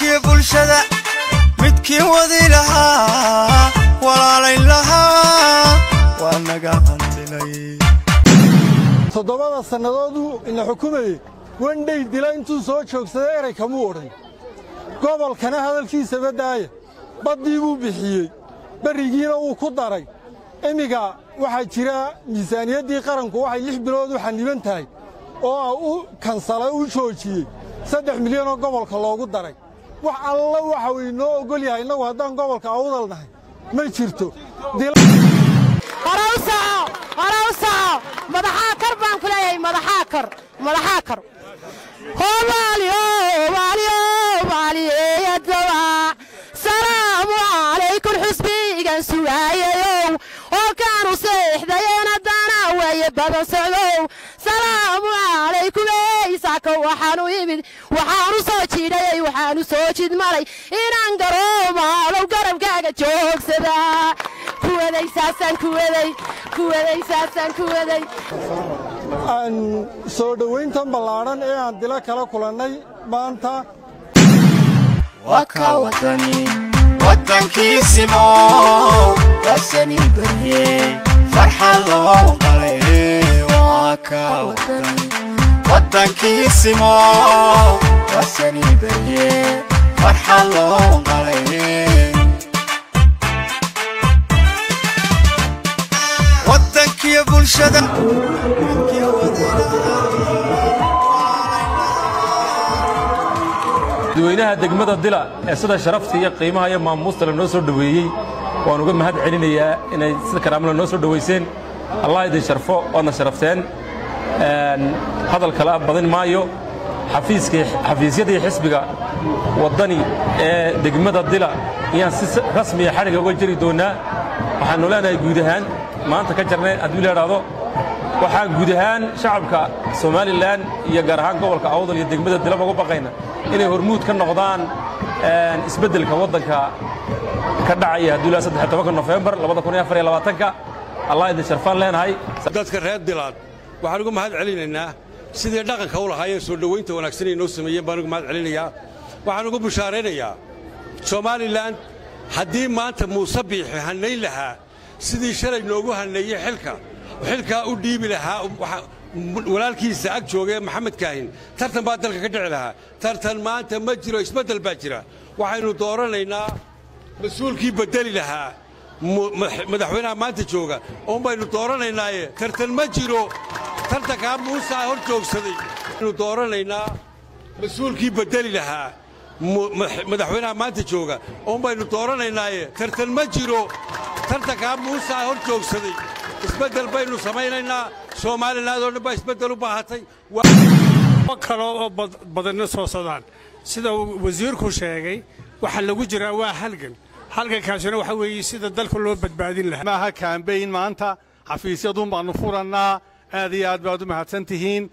ودنكي بلشدة midkii wadi lahaa walaalayn lahaa waa naga hantilay toddobada sanadoodu ina xukumayay wandhay dila intuu soo joogsaday eray kama oran gobolkana hadalkiisa badaaya badii buu bixiyay barigiina uu ku daray imiga waxa jira miisaaniyadii qaranku waxay 6 bilood u xaniban tahay oo uu kansalay u joojiyay 3 milyan oo gobolka loogu daray wax alla waxa uu inoo ogol yahay inagu haddaan gobolka awdalnahay ma jirto arausa madaxa kar baan ku leeyahay madaxa kar waliyo yadwa salaamu alaykum xusbigan suwaayay oo kaanu seexdayna dana way badan socdow salaamu alaykum isaaka waxaanu yimid waxaanu soo jiiday waxaanu soo jid maray inaan garoomo law garabkaaga joogsada kuwaday aan soo dhaweyntan ballaaran ee aan dila kala kulannay maanta waka wadankiisimo wasani bariye farxado qalay waka wadankiisimo wasani bariye farxado qalay ودنكي بلشدة دوينها دقمة الدلا سدا شرفت هي قيمها هي ماموس للنصر دويي وأنا قلت مهد علينا إن سدا كرامنا النصر دويسين الله يدي شرفه وأنا شرفتين هذا الكلام بدين مايو حفيزيتي حسبك وضني دقمة الدلا يعني رسمي حركة وجري دونا waxaanu leenahay guud ahaan maanta ka jarnay aduu leeyahay waxa guud ahaan shacabka Soomaaliland iyo gaar ahaan gobolka Awdal iyo degmada Dilaba ugu baqayna inay hormuud ka noqdaan isbedelka wadanka ka dhacaya aduu 13 November 2024 Allah idin sharfaan leenahay dadka reer Dilaad waxaan ugu mahad celinaynaa sidii dhaqanka u lahaayeen soo dhaweynta wanaagsan ee noo sameeyeen baan ugu mahad celinayaa waxaan ugu bushaareynayaa Soomaaliland haddii maanta Muuse Biixi hanayn lahaa sidii shalay noogu haneeyay xilka u dhiibi lahaa walaalkiisa ag joogay Maxamed Kaahin tartan baa dalka ka dhici lahaa tartan maanta ma jiro isbedel baa jira waxaynu dooranaynaa mas'uulkii bedeli lahaa madaxweynaha maanta jooga oo baynu dooranaynaa tartan ma jiro tartanka Muuse hor joogsaday aynu dooranaynaa mas'uulkii bedeli lahaa madaxweynaha maanta jooga oo baynu dooranaynaa tartan ma jiro tartanka Muuse hor joogsaday isbedel baynu samaynaynaa Soomaaliland oo dhan baa isbedel u baahatay kale oo badan soo socdaan sida wasiirku sheegay waxa lagu jiraa waa halgankaasina waxa weeye sida dalka loo badbaadin lahaa maaha campaign maanta xafiisyadu baanu furanaa aad iyo aad baad u mahadsantihiin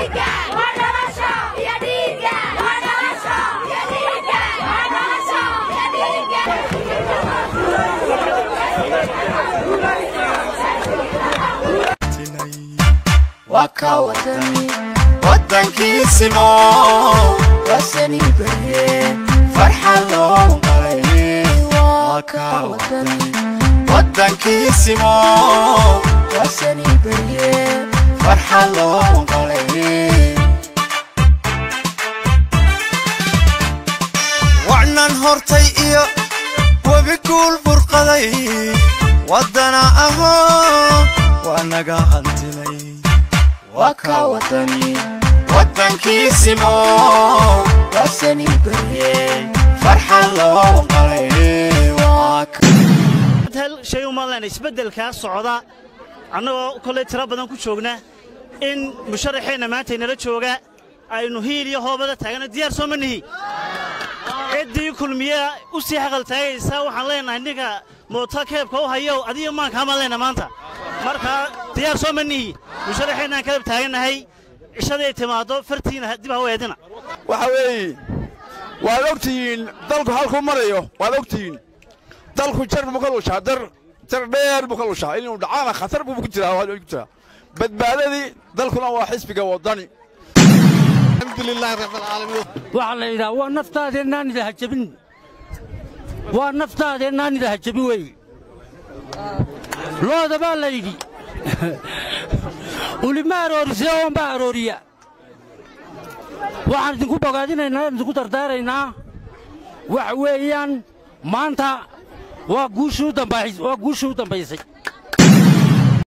waka wadankiisimo wasani bariye farxado qalay waka wadankiisimo wasani bariye farxado qalay وعنان هورتي إيو وبكل برقضي ودنا أهو وأناقا هنتلي وكا ودنكيسمو وسني بريه فرحة الله قلي وكا هل شيء ما لنا يسبدل كالصعودة أنه كل ترابنا كشوجنا إن مشرحين ما تينا لشوجا أي نهيل يهوبة تاعنا ديار سومني إدي كل مياه وسي حقل تاعي ساو حلينا عندك موتاكب كوا هيو أدي ما كمالنا مانتا مركا ديار سومني مشرحين كذب تاعنا هاي إشادة اعتماده فرتينا دي بهو يدنا وحوي وادوكتين دلكو halku marayo waadogtiin dalku jar muqalusha dar dheer muqalusha inuu dhacana khatar buu ku jiraa badbaadadii dalkuna waa xisbiga wadani الحمد لله رب العالمين وعلى إذا ونفتا دينان إذا هجبن ونفتا دينان إذا هجبن وي لو دبا ليدي ولما أروريسيون با أروريا waxaan idinku bogaadinaynaa idinku dardaaraynaa wax weeyaan maanta waa guushii u dambaysay